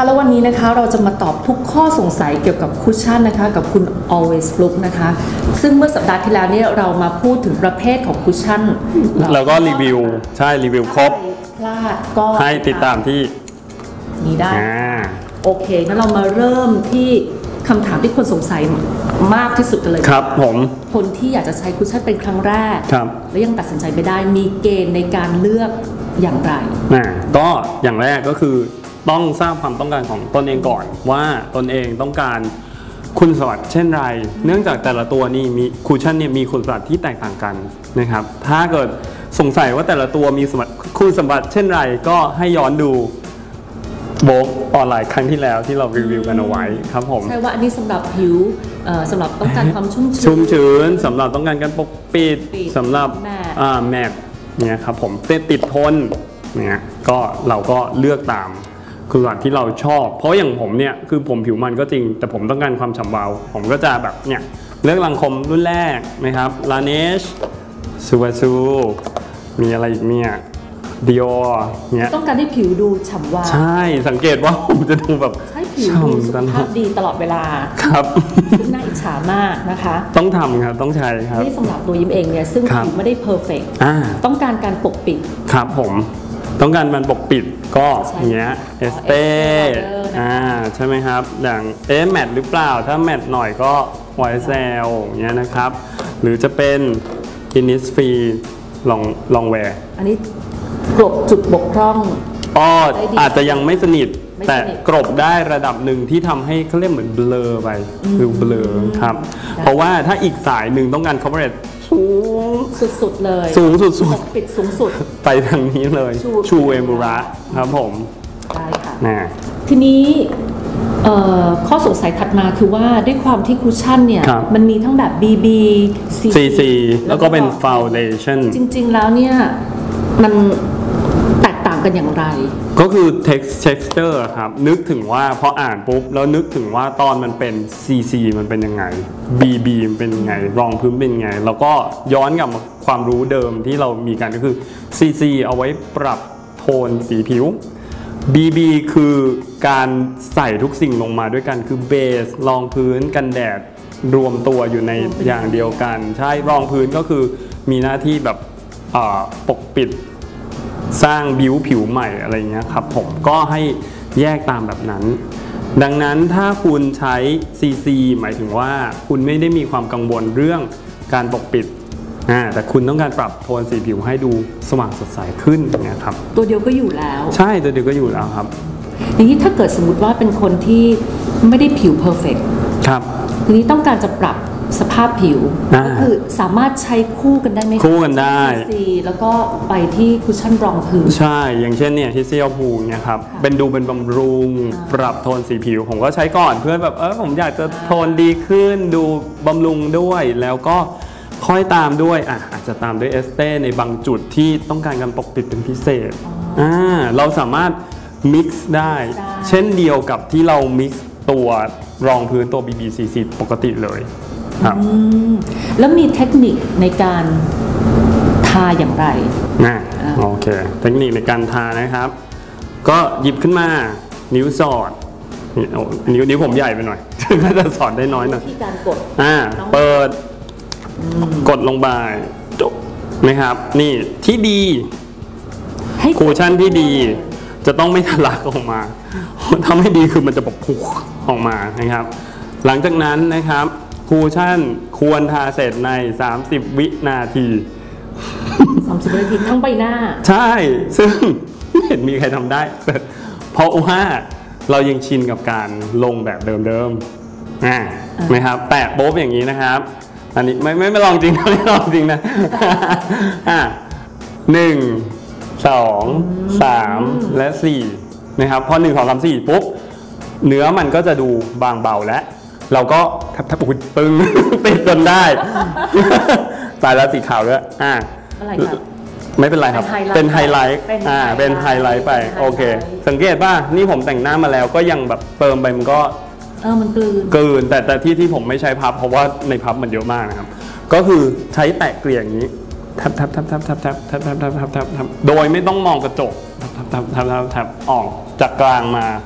แล้ววันนี้นะคะเราจะมาตอบทุกข้อสงสัยเกี่ยวกับคุชชั่นนะคะกับคุณ Always Look นะคะซึ่งเมื่อสัปดาห์ที่แล้วเนี่ยเรามาพูดถึงประเภทของคุชชั่นแล้วก็รีวิวใช่รีวิวครบพลาดก็ให้ติดตามที่นี้ได้โอเคงั้นเรามาเริ่มที่คำถามที่คนสงสัยมากที่สุดกันเลยครับผมคนที่อยากจะใช้คุชชั่นเป็นครั้งแรกแล้วยังตัดสินใจไม่ได้มีเกณฑ์ในการเลือกอย่างไรก็อย่างแรกก็คือต้องทราบความต้องการของตนเองก่อนว่าตนเองต้องการคุณสมบัติเช่นไรเนื่องจากแต่ละตัวนี่มีคุชชั่นเนี่ยมีคุณสมบัติที่แตกต่างกันนะครับถ้าเกิดสงสัยว่าแต่ละตัวมีคุณสมบัติเช่นไรก็ให้ย้อนดูโบกออนไลน์ครั้งที่แล้วที่เรารีวิวกันเอาไว้ครับผมใช่ว่าอันนี้สำหรับผิวสำหรับต้องการความชุ่มชื้นสำหรับต้องการการปกปิดสำหรับแมทเนี่ยครับผมติดทนเนี่ยก็เราก็เลือกตามคือส่วนที่เราชอบเพราะอย่างผมเนี่ยคือผมผิวมันก็จริงแต่ผมต้องการความฉ่ำวาวผมก็จะแบบเนี่ยเลือกลังคมรุ่นแรกนะครับ Laneige ซูวาซูมีอะไรอีกเนี่ยดิโอเนี่ยต้องการให้ผิวดูฉ่ำวาวใช่สังเกตว่าผมจะดูแบบใช่ผิวดูสุขภาพดีตลอดเวลาครับซึ่งน่าอิจฉามากนะคะต้องทำครับต้องใช้ครับนี่สำหรับตัวยิ้มเองเนี่ยซึ่งผิวไม่ได้เพอร์เฟกต์ต้องการการปกปิดครับผมต้องการมันปกปิดก็อย่างเงี้ยเอสเต้ใช่ไหมครับอย่างแมทหรือเปล่าถ้าแมทหน่อยก็ไวเซลอย่างเงี้ยนะครับหรือจะเป็นInnisfreeลองแวร์อันนี้กลบจุดบกพร่องอาจจะยังไม่สนิทแต่กลบได้ระดับหนึ่งที่ทำให้เขาเรียกเหมือนเบลอไปคือเบลอครับเพราะว่าถ้าอีกสายหนึ่งต้องการ coverage สูงสุดๆเลยสูงสุดปิดสูงสุดไปทางนี้เลยชูเอมูระครับผมได้ค่ะทีนี้ข้อสงสัยถัดมาคือว่าด้วยความที่คุชชั่นเนี่ยมันมีทั้งแบบ BB CC แล้วก็เป็น Foundation จริงๆแล้วเนี่ยมันแตกต่างกันอย่างไรก็คือ texture ครับนึกถึงว่าพออ่านปุ๊บแล้วนึกถึงว่าตอนมันเป็น CC มันเป็นยังไง BB มันเป็นยังไงรองพื้นเป็นยังไงแล้วก็ย้อนกลับมาความรู้เดิมที่เรามีกันก็คือ CC เอาไว้ปรับโทนสีผิว BB คือการใส่ทุกสิ่งลงมาด้วยกันคือเบสรองพื้นกันแดดรวมตัวอยู่ในอย่างเดียวกันใช่รองพื้นก็คือมีหน้าที่แบบปกปิดสร้างบิ้วผิวใหม่อะไรเงี้ยครับผมก็ให้แยกตามแบบนั้นดังนั้นถ้าคุณใช้ CC หมายถึงว่าคุณไม่ได้มีความกังวลเรื่องการปกปิดแต่คุณต้องการปรับโทนสีผิวให้ดูสว่างสดใสขึ้นเนี่ยครับตัวเดียวก็อยู่แล้วใช่ตัวเดียวก็อยู่แล้วครับทีนี้ถ้าเกิดสมมติว่าเป็นคนที่ไม่ได้ผิวเพอร์เฟกต์ครับทีนี้ต้องการจะปรับสภาพผิวก็คือสามารถใช้คู่กันได้ไหมคู่กันได้ CC แล้วก็ไปที่คุชชั่นรองพื้นใช่อย่างเช่นเนี่ยที่เซียวพูเนี่ยครับเป็นบำรุงปรับโทนสีผิวผมก็ใช้ก่อนเพื่อแบบผมอยากจะโทนดีขึ้นดูบำรุงด้วยแล้วก็ค่อยตามด้วยอาจจะตามด้วยเอสเต้ในบางจุดที่ต้องการการปกปิดเป็นพิเศษเราสามารถมิกซ์ได้เช่นเดียวกับที่เรามิกซ์ตัวรองพื้นตัว BBCC ปกติเลยครับแล้วมีเทคนิคในการทาอย่างไรโอเคเทคนิคในการทานะครับก็หยิบขึ้นมานิ้วสอดนิ้วผมใหญ่ไปหน่อยก็จะสอดได้น้อยหน่อยที่การกดเปิดกดลงไปจบไหมครับนี่ที่ดีคุชชั่นที่ดีจะต้องไม่ทะลักออกมาถ้าไม่ดีคือมันจะแบบพุกออกมานะครับหลังจากนั้นนะครับคุชชั่นควรทาเสร็จใน30วินาที 30วินาทีทั้งใบหน้าใช่ซึ่งไม่เห็นมีใครทำได้เพราะว่าเรายังชินกับการลงแบบเดิมๆนะครับแปะโป๊บอย่างนี้นะครับอันนี้ไม่ลองจริงนะไม่ลองจริงนะ1 2 3 และ 4นะครับพอ1 2 3 4ปุ๊บเนื้อมันก็จะดูบางเบาแล้วเราก็ทับปึ้งติดจนได้ตายแล้วสีขาวด้วยไม่เป็นไรครับเป็นไฮไลท์เป็นไฮไลท์ไปโอเคสังเกตป่ะนี่ผมแต่งหน้ามาแล้วก็ยังแบบเติมไปมันก็มันกลืนแต่ที่ผมไม่ใช้พับเพราะว่าในพับมันเยอะมากนะครับก็คือใช้แตะเกลี่ยอย่างนี้ทับโดยไม่ต้องมองกระจกทับออกจากกลางมา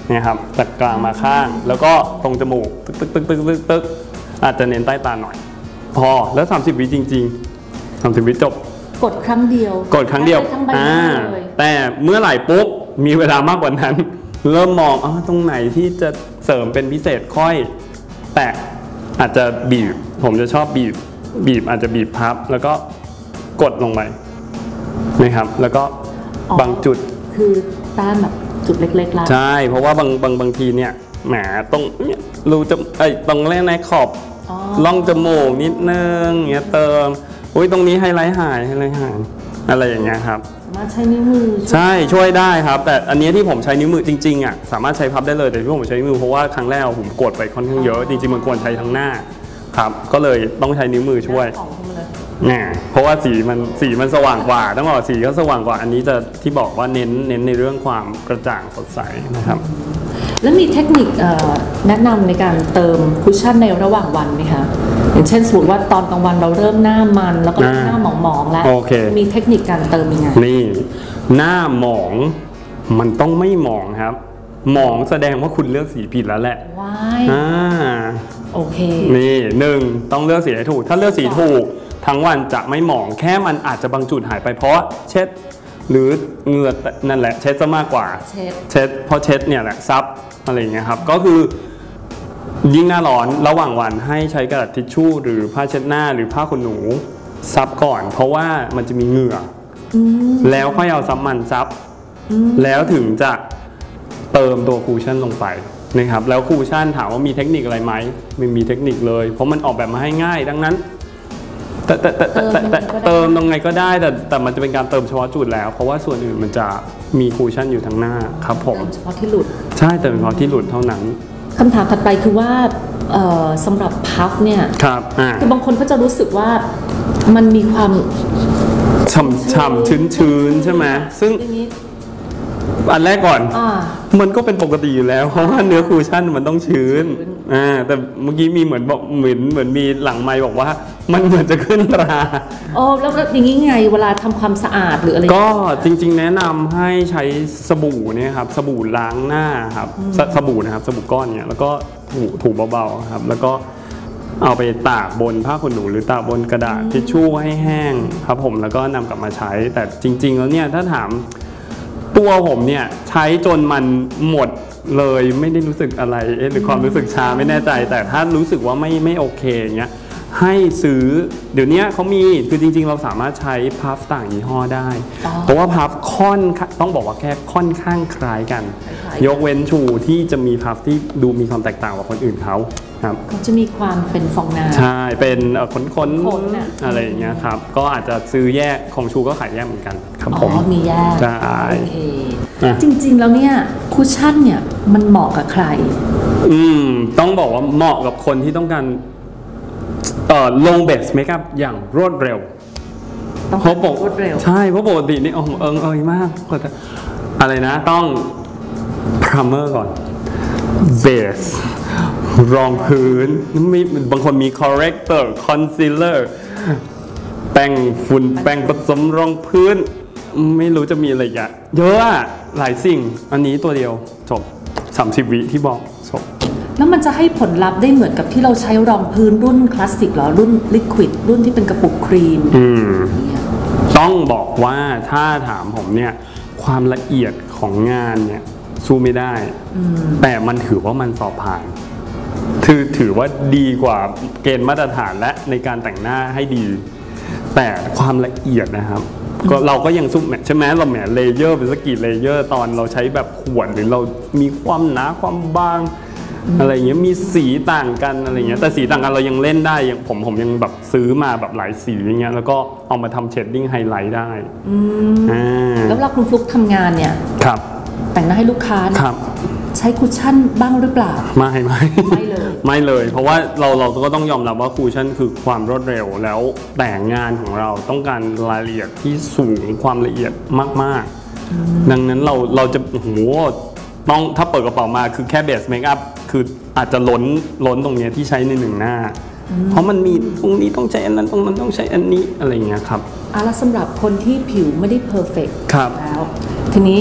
เนี่ยครับจากกลางมาข้างแล้วก็ตรงจมูกตึกอาจจะเน้นใต้ตาหน่อยพอแล้ว30 วิจริงๆ30 วิจบกดครั้งเดียวทั้งใบหน้าเลยแต่เมื่อไหร่ปุ๊บมีเวลามากกว่านั้นเริ่มมองตรงไหนที่จะเสริมเป็นพิเศษค่อยแตะอาจจะบีบผมจะชอบบีบอาจจะบีบพับแล้วก็กดลงไปนะครับแล้วก็บางจุดคือแต้มแบบจุดเล็กๆแล้วใช่เพราะว่าบางทีเนี่ยแหมตรงเนี่ยรูจะตรงแรกในขอบล่องจมูกนิดนึงเงี้ยเติมตรงนี้ไฮไลท์หายอะไรอย่างเงี้ยครับสามารถใช้นิ้วมือใช่ช่วยได้ครับแต่อันนี้ที่ผมใช้นิ้วมือจริงๆสามารถใช้พับได้เลยแต่ที่ผมใช้นิ้วมือเพราะว่าครั้งแรกผมกดไปค่อนข้างเยอะจริงๆมันควรใช้ทั้งหน้าครับก็เลยต้องใช้นิ้วมือช่วยเพราะว่าสีมันสว่างกว่าต้องบอกสีก็สว่างกว่าอันนี้จะที่บอกว่าเน้นในเรื่องความกระจ่างสดใสนะครับแล้วมีเทคนิคแนะนำในการเติมคุชชั่นในระหว่างวันไหมคะอย่างเช่นสมมติว่าตอนกลางวันเราเริ่มหน้ามันแล้วก็หน้าหมองๆแล้วมีเทคนิคการเติมยังไงนี่หน้าหมองมันต้องไม่หมองครับหมองแสดงว่าคุณเลือกสีผิดแล้วแหละว้ายโอเคนี่ต้องเลือกสีให้ถูกถ้าเลือกสีถูกทั้งวันจะไม่หมองแค่มันอาจจะบางจุดหายไปเพราะเช็ดหรือเหงื่อนั่นแหละเช็ดซะมากกว่าเช็ดเพราะเช็ดเนี่ยแหละซับอะไรอย่างเงี้ยครับก็คือยิ่งหน้าร้อนระหว่างวันให้ใช้กระดาษทิชชู่หรือผ้าเช็ดหน้าหรือผ้าขนหนูซับก่อนเพราะว่ามันจะมีเหงื่อแล้วค่อยเอาซับมันซับแล้วถึงจะเติมตัวคูชั่นลงไปนะครับแล้วคูชั่นถามว่ามีเทคนิคอะไรไหมไม่มีเทคนิคเลยเพราะมันออกแบบมาให้ง่ายดังนั้นแต่เติมตรงไงก็ได้แต่มันจะเป็นการเติมเฉพาะจุดแล้วเพราะว่าส่วนอื่นมันจะมีคูชั่นอยู่ทั้งหน้าครับผมเฉพาะที่หลุดใช่แต่เฉพาะที่หลุดเท่านั้นคำถามถัดไปคือว่าสำหรับพัฟเนี่ยครับคือบางคนก็จะรู้สึกว่ามันมีความฉ่ำๆชื้นๆใช่ไหมซึ่งอันแรกก่อนมันก็เป็นปกติอยู่แล้วเพราะว่าเนื้อคูชั่นมันต้องชื้นแต่เมื่อกี้มีเหมือนมีหลังไมค์บอกว่ามันเหมือนจะขึ้นราแล้วอย่างนี้ไงเวลาทำความสะอาดหรืออะไรก็จริงๆแนะนำให้ใช้สบู่เนี่ยครับสบู่ล้างหน้าครับสบู่นะครับสบู่ก้อนเนี่ยแล้วก็ถูเบาๆครับแล้วก็เอาไปตากบนผ้าขนหนูหรือตากบนกระดาษทิชชู่ให้แห้งครับผมแล้วก็นำกลับมาใช้แต่จริงๆแล้วเนี่ยถ้าถามตัวผมเนี่ยใช้จนมันหมดเลยไม่ได้รู้สึกอะไรหรือความรู้สึกชาไม่แน่ใจแต่ถ้ารู้สึกว่าไม่โอเคอย่างเงี้ยให้ซื้อเดี๋ยวนี้เขามีคือจริงๆเราสามารถใช้พัฟต่างยี่ห้อได้เพราะว่าพัฟต้องบอกว่าแค่ค่อนข้างคล้ายกันยกเว้นชูที่จะมีพัฟที่ดูมีความแตกต่างกว่าคนอื่นเขาครับเขาจะมีความเป็นฟองน้ำใช่เป็นค้นอะไรอย่างเงี้ยครับก็อาจจะซื้อแยกของชูก็ขายแยกเหมือนกันครับผมมีแยกใช่โอเคจริงๆแล้วเนี่ยคุชชั่นเนี่ยมันเหมาะกับใครต้องบอกว่าเหมาะกับคนที่ต้องการลงเบสเมคอัพอย่างรวดเร็วต้องรวดเร็วใช่เพราะปกตินี่มากอะไรนะต้องพรามเมอร์ก่อนเบสรองพื้นบางคนมี corrector concealer แป้งฝุ่นแป้งผสมรองพื้นไม่รู้จะมีอะไรอีกเยอะหลายสิ่งอันนี้ตัวเดียวจบ30 วิที่บอกจบแล้วมันจะให้ผลลัพธ์ได้เหมือนกับที่เราใช้รองพื้นรุ่นคลาสสิกหรอรุ่นลิควิดรุ่นที่เป็นกระปุกครีมต้องบอกว่าถ้าถามผมเนี่ยความละเอียดของงานเนี่ยสู้ไม่ได้แต่มันถือว่ามันสอบผ่านถือว่าดีกว่าเกณฑ์มาตรฐานและในการแต่งหน้าให้ดีแต่ความละเอียดนะครับก็เราก็ยังซุ่มใช่ไหมเราแหมเลเยอร์เป็นสักกี่เลเยอร์ตอนเราใช้แบบขวดหรือเรามีความหนาความบางอะไรเงี้ยมีสีต่างกันอะไรเงี้ยแต่สีต่างกันเรายังเล่นได้ยังผมยังแบบซื้อมาแบบหลายสีอย่างเงี้ยแล้วก็เอามาทำเชดดิ้งไฮไลท์ได้แล้วเวลาคุณฟลุ๊กทำงานเนี่ยครับแต่งหน้าให้ลูกค้าครับใช้คุชชั่นบ้างหรือเปล่าไม่เลยเพราะว่าเราก็ต้องยอมรับว่าคุชชั่นคือความรวดเร็วแล้วแต่งงานของเราต้องการรายละเอียดที่สูงความละเอียดมากๆดังนั้นเราจะต้องถ้าเปิดกระเป๋ามาคือแค่เบสเมคอัพคืออาจจะล้นตรงนี้ที่ใช้ในหนึ่งหน้าเพราะมันมีตรงนี้ต้องใช้อันนั้นตรงนั้นต้องใช้อันนี้อะไรอย่างเงี้ยครับแล้วสำหรับคนที่ผิวไม่ได้เพอร์เฟกต์แล้วทีนี้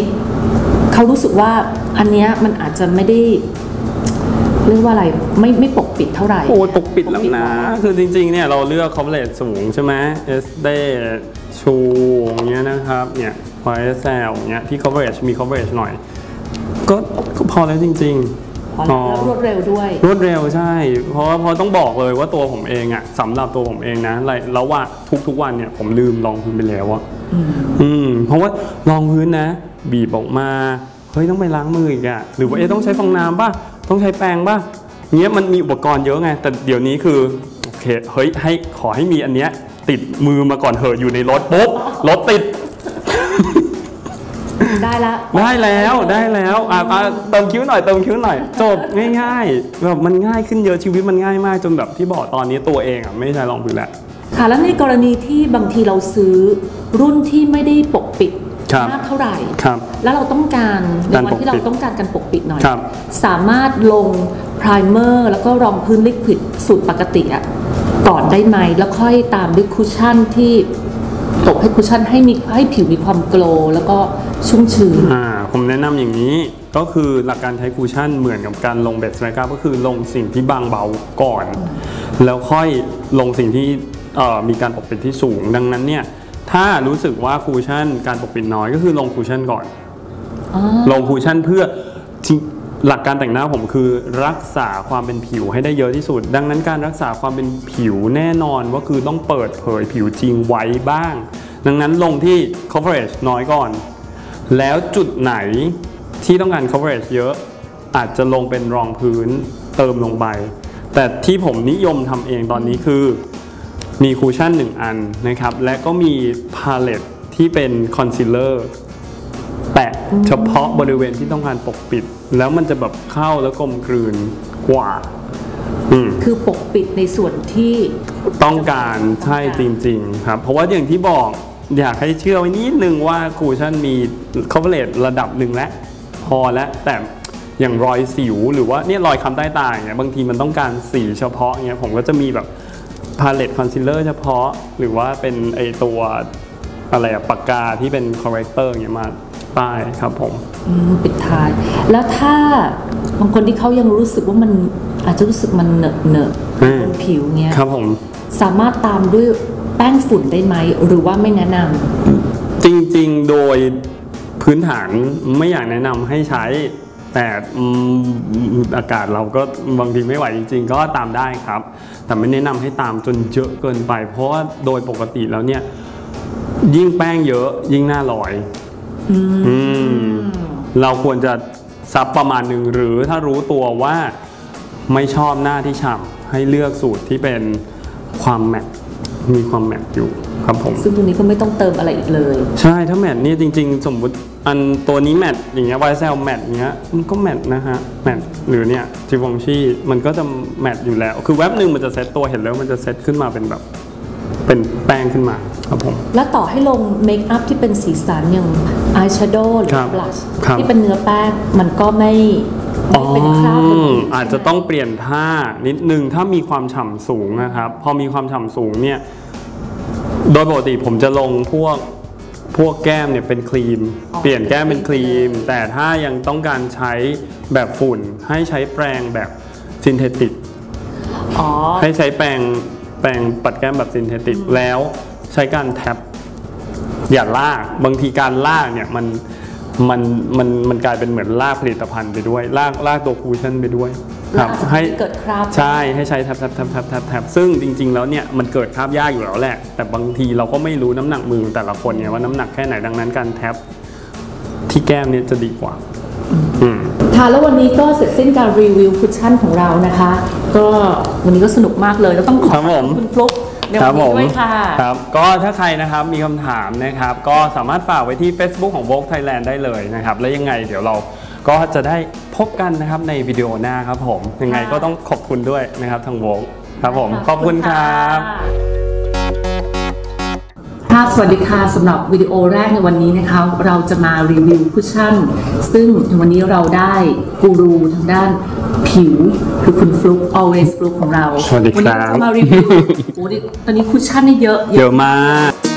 เขารู้สึกว่าอันเนี้ยมันอาจจะไม่ได้เรียกว่าอะไรไม่ปกปิดเท่าไหร่โอ้ปกปิดแล้วนะคือจริงๆเนี่ยเราเลือก coverage สูงใช่ไหม SD ชูอย่างเงี้ยนะครับเนี่ยพอ SL อย่างเงี้ยที่ coverage มี coverage หน่อยก็พอแล้วจริงๆแล้วรวดเร็วด้วยรวดเร็วใช่เพราะต้องบอกเลยว่าตัวผมเองอะสำหรับตัวผมเองนะแล้วว่าทุกวันเนี่ยผมลืมรองพื้นไปแล้วอะเพราะว่ารองพื้นนะบีบออกมาเฮ้ยต้องไปล้างมืออีกอะหรือว่าต้องใช้ฟองน้ำป่ะต้องใช้แปรงป่ะเงี้ยมันมีอุปกรณ์เยอะไงแต่เดี๋ยวนี้คือโอเคเฮ้ยขอให้มีอันเนี้ยติดมือมาก่อนเหอะอยู่ในรถปุ๊บรถติดได้แล้วเติมคิ้วหน่อยจบง่ายๆแบบมันง่ายขึ้นเยอะชีวิตมันง่ายมากจนแบบที่บอกตอนนี้ตัวเองอ่ะไม่ใช่รองพื้นแล้วค่ะแล้วในกรณีที่บางทีเราซื้อรุ่นที่ไม่ได้ปกปิดมากเท่าไหร่แล้วเราต้องการในวันที่เราต้องการการปกปิดหน่อยสามารถลงไพรเมอร์แล้วก็รองพื้นลิควิดสูตรปกติอ่ะก่อนได้ไหมแล้วค่อยตามด้วยคุชชั่นที่ตบให้คุชชั่นให้ผิวมีความโกลว์แล้วก็ชุ่มชื้นผมแนะนำอย่างนี้ก็คือหลักการใช้คุชชั่นเหมือนกับการลงเบสเมคอัพก็คือลงสิ่งที่บางเบาก่อนแล้วค่อยลงสิ่งที่มีการปกปิดที่สูงดังนั้นเนี่ยถ้ารู้สึกว่าคุชชั่นการปกปิดน้อยก็คือลงคุชชั่นก่อนลงคุชชั่นเพื่อหลักการแต่งหน้าผมคือรักษาความเป็นผิวให้ได้เยอะที่สุดดังนั้นการรักษาความเป็นผิวแน่นอนว่าคือต้องเปิดเผยผิวจริงไว้บ้างดังนั้นลงที่ coverage น้อยก่อนแล้วจุดไหนที่ต้องการ coverage เยอะอาจจะลงเป็นรองพื้นเติมลงไปแต่ที่ผมนิยมทำเองตอนนี้คือมีคูชั่น1อันนะครับและก็มีพาเลตที่เป็นคอนซีลเลอร์แปะเฉพาะบริเวณที่ต้องการปกปิดแล้วมันจะแบบเข้าแล้วกลมกลืนกว่าคือปกปิดในส่วนที่ต้องการใช่จริงๆครับเพราะว่าอย่างที่บอกอยากให้เชื่อไว้นิดนึงว่าคูชั่นมี coverage ระดับหนึ่งแล้วพอแล้วแต่อย่างรอยสิวหรือว่าเนี่ยรอยคำใต้ตาเนี่ยบางทีมันต้องการสีเฉพาะเนี่ยผมก็จะมีแบบพาเลตคอนซีลเลอร์เฉพาะหรือว่าเป็นไอตัวอะไรปากกาที่เป็นคอร์เรคเตอร์อย่างเงี้ยมาป้ายครับผมปิดท้ายแล้วถ้าบางคนที่เขายังรู้สึกว่ามันอาจจะรู้สึกมันเหนอะบนผิวเงี้ยครับผมสามารถตามด้วยแป้งฝุ่นได้ไหมหรือว่าไม่แนะนำจริงๆโดยพื้นฐานไม่อยากแนะนำให้ใช้แต่อากาศเราก็บางทีไม่ไหวจริงๆก็ตามได้ครับแต่ไม่แนะนำให้ตามจนเยอะเกินไปเพราะว่าโดยปกติแล้วเนี่ยยิ่งแป้งเยอะยิ่งหน้าลอยเราควรจะซับประมาณหนึ่งหรือถ้ารู้ตัวว่าไม่ชอบหน้าที่ฉ่ำให้เลือกสูตรที่เป็นความแมตต์มีความแมตต์อยู่ครับผมซึ่งตัวนี้ก็ไม่ต้องเติมอะไรอีกเลยใช่ถ้าแมตต์นี่จริงๆสมมุติอันตัวนี้แมตต์อย่างเงี้ย YSL แมตต์เงี้ยมันก็แมตต์นะฮะแมตต์หรือเนี่ยจิวองชี่มันก็จะแมตต์อยู่แล้วคือแวบหนึ่งมันจะเซตตัวเห็นแล้วมันจะเซตขึ้นมาเป็นแบบเป็นแป้งขึ้นมาครับผมแล้วต่อให้ลงเมคอัพที่เป็นสีสันอย่างอายแชโดว์หรือบลัชที่เป็นเนื้อแป้งมันก็ไม่เป็นคราบอาจจะต้องเปลี่ยนท่านิดนึงถ้ามีความฉ่ำสูงนะครับพอมีความฉ่ำสูงเนี่ยโดยปกติผมจะลงพวกแก้มเนี่ยเป็นครีมเปลี่ยนแก้มเป็นครีมแต่ถ้ายังต้องการใช้แบบฝุ่นให้ใช้แปรงแบบซินเทติกให้ใช้แปรงปัดแก้มแบบซินเทติกแล้วใช้การแท็บอย่าลากบางทีการลากเนี่ยมันกลายเป็นเหมือนลากผลิตภัณฑ์ไปด้วยลากตัวคูชั่นไปด้วยครับให้เกิดคราบใช่ให้ใช้แท็บซึ่งจริงๆแล้วเนี่ยมันเกิดคราบยากอยู่แล้วแหละแต่บางทีเราก็ไม่รู้น้ำหนักมือแต่ละคนเนี่ยว่าน้ำหนักแค่ไหนดังนั้นการแท็บที่แก้มเนี่ยจะดีกว่าค่ะแล้ววันนี้ก็เสร็จสิ้นการรีวิวคุชชั่นของเรานะคะก็วันนี้ก็สนุกมากเลยแล้วต้องขอบคุณฟลุ๊กในวันนี้ด้วยค่ะครับก็ถ้าใครนะครับมีคำถามนะครับก็สามารถฝากไว้ที่ Facebook ของ Vogue Thailand ได้เลยนะครับแล้วยังไงเดี๋ยวเราก็จะได้พบกันนะครับในวิดีโอหน้าครับผมยังไงก็ต้องขอบคุณด้วยนะครับทาง Vogue ครับผมขอบคุณครับสวัสดีค่ะสำหรับวิดีโอแรกในวันนี้นะคะเราจะมารีวิวคุชชั่นซึ่งวันนี้เราได้กูรูทางด้านผิวคือคุณฟลุ๊ก always ฟลุ๊กของเราสวัสดีครับวันนี้เรามารีวิวตอนนี้คุชชั่นนี่เยอะมาก